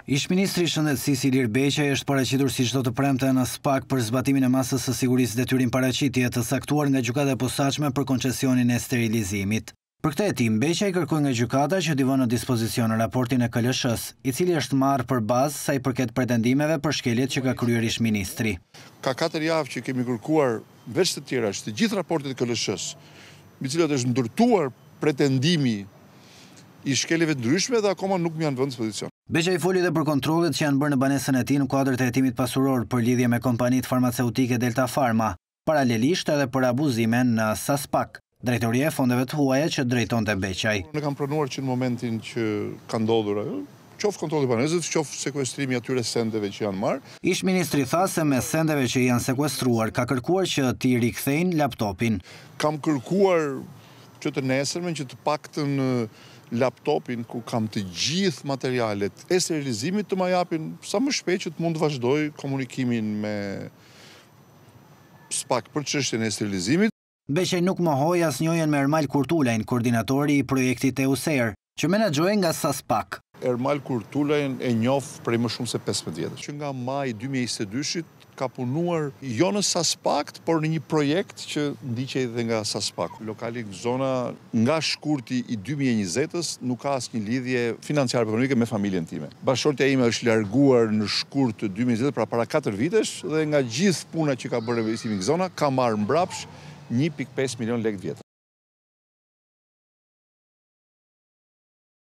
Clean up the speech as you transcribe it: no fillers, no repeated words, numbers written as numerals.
Ish-ministri i Shëndetësisë Ilir Beqaj është paraqitur si çdo të premte në SPAK për zbatimin e masës së sigurisë detyrim paraqitje të saktuar nga gjykata e posaçme për koncesionin e sterilizimit. Për këtë hetim, Beqaj kërkoi nga gjykata që t'i vënë në dispozicion raportin e KLSH-s, i cili është marrë për bazë sa i përket pretendimeve për shkeljet që ka kryer ish-ministri. Ka 4 javë që kemi kërkuar veç të tjera që të gjithë raportet e KLSH-s, mbi të cilat është ndërtuar pretendimi i shkeljeve ndryshme dhe akoma nuk më janë vënë në dispozicion. Beqaj foli dhe për kontrollet që janë bërë në banesën e tij në kuadër të hetimit pasuror për lidhje me kompanitë farmaceutike Delta Pharma, paralelisht edhe për abuzime në SASPAK, drejtoria e fondeve të huaja që drejtonte Beqaj. Ne kam pranuar që në momentin që ka ndodhur ajo, qoftë kontrolli i banesës, qoftë sekuestrimi atyre sendeve që janë marrë. Ish-ministri tha se me sendeve që janë sekuestruar ka kërkuar që t'i rikthejnë laptopin. Kam kërkuar që të nesërmen që të paktën laptopin ku kam të gjithë materialet e sterilizimit të ma japin sa më shpejt që të mund të vazhdoj komunikimin me SPAK për çështjen e sterilizimit. Beqaj nuk mohoi asnjëjen me Ermal Kurtulajn, koordinatori i projektit EUSER, që menaxhoi nga SASPAK. Ermal Kurtulajn e njoh prej më shumë se 15 vjetësh. Që nga maj 2022 ka punuar jo në SASPAK, por në një projekt që ndiqej dhe nga SASPAK. Lokali zona nga shkurti i 2020-s nuk ka asnjë lidhje financiare apo ekonomike me familjen time. Bashkëshortja ime është larguar në shkurt të 2020, pra para 4 vitesh, dhe nga gjithë puna që ka bërë investimi në zona ka marrë mbrapsht 1.5 milion lekë vjetër.